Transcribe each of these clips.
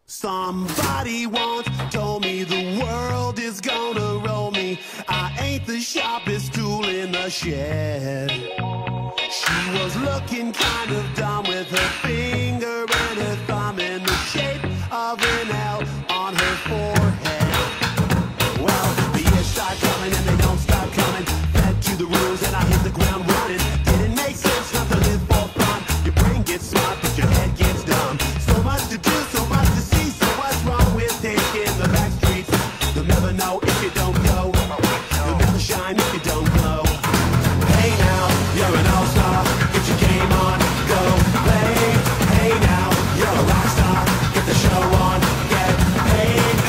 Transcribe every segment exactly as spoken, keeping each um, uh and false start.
Somebody once told me the world is gonna roll me. I ain't the sharpest tool in the shed. She was looking kind of dumb with her finger and her thumb in the shape of an L on her forehead. Well, the years start coming and they don't stop coming. Fed to the rules and I hit the ground running. Didn't make sense not to live for fun. Your brain gets smart but your head gets dumb. So much to do, so much to see. So what's wrong with taking the back streets? You'll never know if you don't go. You'll never shine if you don't glow. Hey now, you're an all-star. Get your game on, go play. Hey now, you're a rock star. Get the show on, get paid.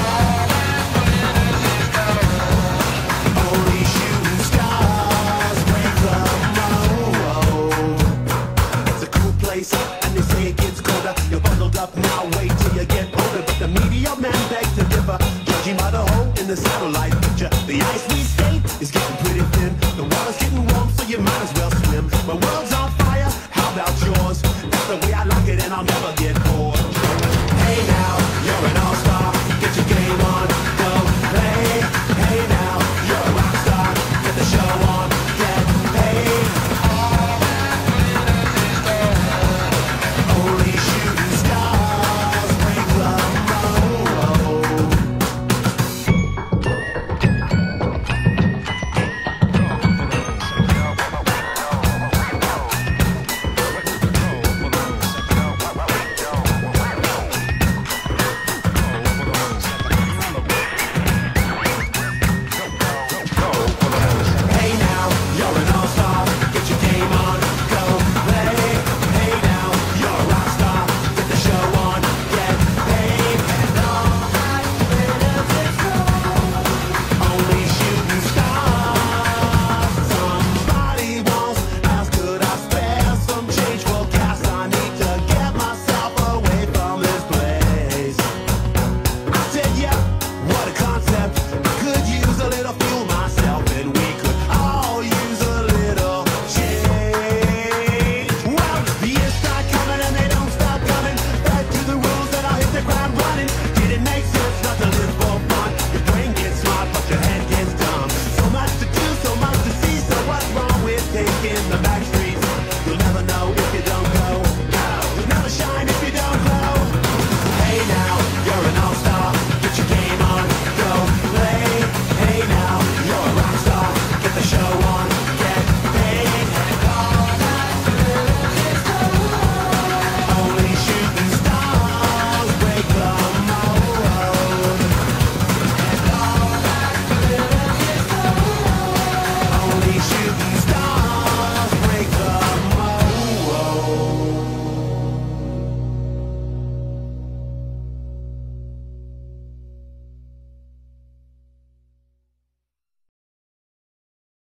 Only shooting stars break the mold. It's a cool place, and they say it gets colder. You're bundled up now, wait till you get older. But the media man begs to differ, judging by the hole in the satellite picture. The ice we skate is getting pretty thin. The water's getting warm, so you might as well swim. My world's on